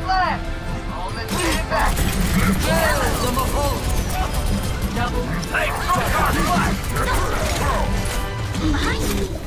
flag! All men stand back! Some of all. Double. Hey, throw your flag! Behind me!